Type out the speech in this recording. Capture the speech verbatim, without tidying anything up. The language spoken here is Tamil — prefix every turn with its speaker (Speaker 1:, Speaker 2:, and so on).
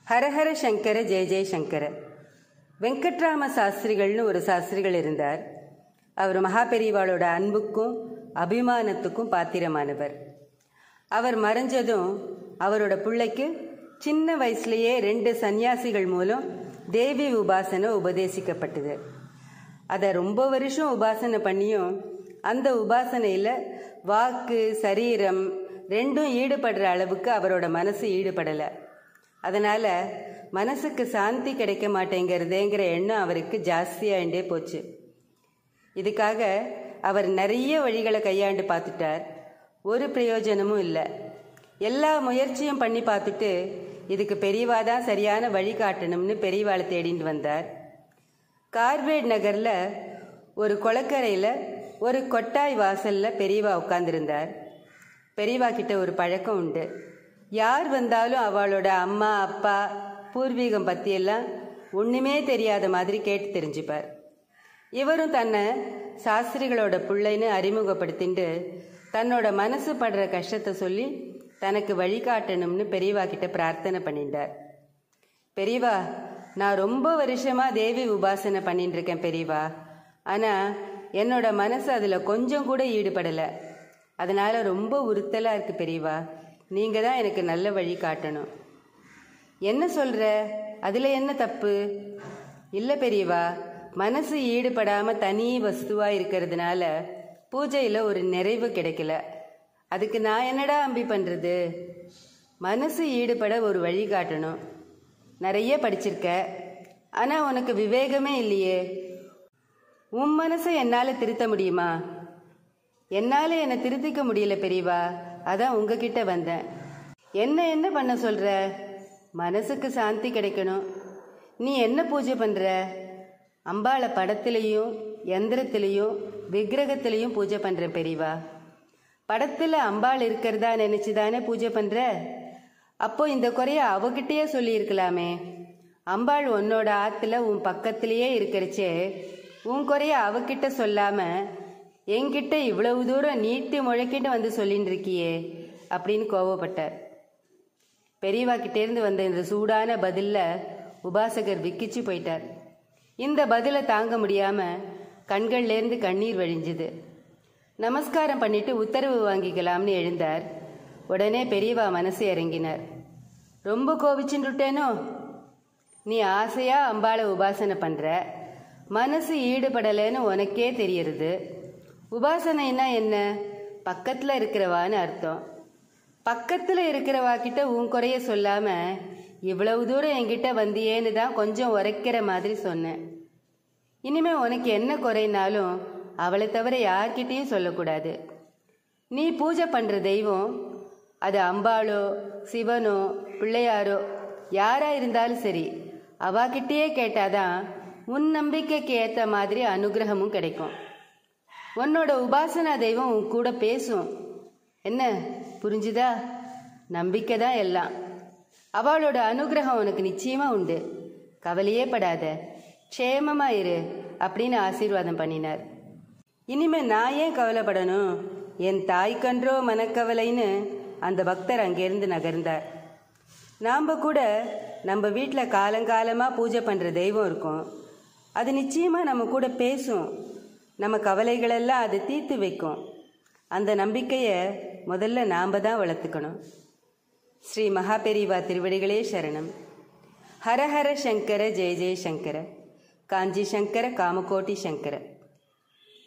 Speaker 1: ஹரஹர சங்கர ஜெய ஜெய சங்கர. வெங்கட்ராம சாஸ்திரிகள்னு ஒரு சாஸ்திரிகள் இருந்தார். அவர் மகாபெரிவாளோட அன்புக்கும் அபிமானத்துக்கும் பாத்திரமானவர். அவர் மறைஞ்சதும் அவரோட பிள்ளைக்கு சின்ன வயசுலேயே ரெண்டு சன்னியாசிகள் மூலம் தேவி உபாசனை உபதேசிக்கப்பட்டது. அதை ரொம்ப வருஷம் உபாசனை பண்ணியும் அந்த உபாசனையில் வாக்கு சரீரம் ரெண்டும் ஈடுபடுற அளவுக்கு அவரோட மனசு ஈடுபடலை. அதனால் மனசுக்கு சாந்தி கிடைக்க மாட்டேங்கிறதுங்கிற எண்ணம் அவருக்கு ஜாஸ்தியாகிட்டே போச்சு. இதுக்காக அவர் நிறைய வழிகளை கையாண்டு பார்த்துட்டார். ஒரு பிரயோஜனமும் இல்லை. எல்லா முயற்சியும் பண்ணி பார்த்துட்டு இதுக்கு பெரியவா தான் சரியான வழி காட்டணும்னு பெரியவாளை தேடிட்டு வந்தார். கார்வேட் நகரில் ஒரு குளக்கரையில் ஒரு கொட்டாய் வாசலில் பெரியவா உட்கார்ந்துருந்தார். பெரியவா கிட்ட ஒரு பழக்கம் உண்டு. யார் வந்தாலும் அவளோட அம்மா அப்பா பூர்வீகம் பற்றியெல்லாம் ஒன்றுமே தெரியாத மாதிரி கேட்டு தெரிஞ்சுப்பார். இவரும் தன்னை சாஸ்திரிகளோட பிள்ளைன்னு அறிமுகப்படுத்திட்டு தன்னோட மனசு படுற கஷ்டத்தை சொல்லி தனக்கு வழிகாட்டணும்னு பெரியவா கிட்ட பிரார்த்தனை பண்ணிட்டார். பெரியவா, நான் ரொம்ப வருஷமாக தேவி உபாசனை பண்ணிட்டு இருக்கேன் பெரியவா. ஆனால் என்னோட மனசு அதில் கொஞ்சம் கூட ஈடுபடலை. அதனால் ரொம்ப உறுத்தலாக இருக்குது பெரியவா. நீங்கள் தான் எனக்கு நல்ல வழி காட்டணும். என்ன சொல்கிற? அதில் என்ன தப்பு? இல்லை பெரியவா, மனசு ஈடுபடாமல் தனி வஸ்துவாக இருக்கிறதுனால பூஜையில் ஒரு நிறைவு கிடைக்கல. அதுக்கு நான் என்னடா அம்பி பண்ணுறது? மனசு ஈடுபட ஒரு வழி காட்டணும். நிறைய படிச்சிருக்க, ஆனால் உனக்கு விவேகமே இல்லையே. உன் மனசை என்னால் திருத்த முடியுமா? என்னால் என்னை திருத்திக்க முடியல பெரியவா. அதான் உங்ககிட்ட வந்தேன். என்ன என்ன பண்ண சொல்கிற? மனசுக்கு சாந்தி கிடைக்கணும். நீ என்ன பூஜை பண்ணுற? அம்பாளை படத்துலேயும் யந்திரத்துலேயும் விக்கிரகத்துலேயும் பூஜை பண்ணுற பெரியவா. படத்தில் அம்பாள் இருக்கிறதா நினச்சி தானே பூஜை பண்ணுற? அப்போ இந்த குறைய அவகிட்டயே சொல்லியிருக்கலாமே. அம்பாள் உன்னோட ஆற்றுல உன் பக்கத்திலேயே இருக்கிறச்சே உன் குறைய அவகிட்ட சொல்லாமல் என்கிட்ட இவ்வளவு தூரம் நீட்டி முழக்கிட்டு வந்து சொல்லின்னு இருக்கியே அப்படின்னு கோவப்பட்டார். பெரியவா கிட்டேருந்து வந்த இந்த சூடான பதிலில் உபாசகர் விக்கிச்சு போயிட்டார். இந்த பதிலை தாங்க முடியாமல் கண்கள்லேருந்து கண்ணீர் வழிஞ்சுது. நமஸ்காரம் பண்ணிட்டு உத்தரவு வாங்கிக்கலாம்னு எழுந்தார். உடனே பெரியவா மனசு இறங்கினார். ரொம்ப கோபிச்சுட்டுட்டேனோ? நீ ஆசையாக அம்பாளை உபாசனை பண்ணுற, மனசு ஈடுபடலைன்னு உனக்கே தெரியறது. உபாசனைன்னா என்ன? பக்கத்தில் இருக்கிறவான்னு அர்த்தம். பக்கத்தில் இருக்கிறவா கிட்ட உன் குறைய சொல்லாமல் இவ்வளவு தூரம் என்கிட்ட வந்தியேன்னு தான் கொஞ்சம் உரைக்கிற மாதிரி சொன்னேன். இனிமேல் உனக்கு என்ன குறைனாலும் அவளை தவிர யார்கிட்டையும் சொல்லக்கூடாது. நீ பூஜை பண்ணுற தெய்வம், அது அம்பாளோ சிவனோ பிள்ளையாரோ யாராக இருந்தாலும் சரி, அவாகிட்டேயே கேட்டாதான் உன் நம்பிக்கைக்கு ஏற்ற மாதிரி அனுகிரகமும் கிடைக்கும். உன்னோட உபாசனா தெய்வம் உன் கூட பேசும். என்ன புரிஞ்சுதா? நம்பிக்கை தான் எல்லாம். அவளோட அனுகிரகம் உனக்கு நிச்சயமாக உண்டு. கவலையே படாத, க்ஷேமமாக இரு அப்படின்னு ஆசீர்வாதம் பண்ணினார். இனிமேல் நான் ஏன் கவலைப்படணும்? என் தாய்க்கன்றோ மனக்கவலைன்னு அந்த பக்தர் அங்கேருந்து நகர்ந்தார். நாம் கூட நம்ம வீட்டில் காலங்காலமாக பூஜை பண்ணுற தெய்வம் இருக்கும். அது நிச்சயமாக நம்ம கூட பேசும். நம்ம கவலைகளெல்லாம் அது தீர்த்து வைக்கும். அந்த நம்பிக்கையை முதல்ல நாம் தான் வளர்த்துக்கணும். ஸ்ரீ மகாபெரிவா திருவடிகளே சரணம். ஹரஹர சங்கர ஜெய ஜெய சங்கர. காஞ்சி சங்கர காமகோட்டி சங்கர.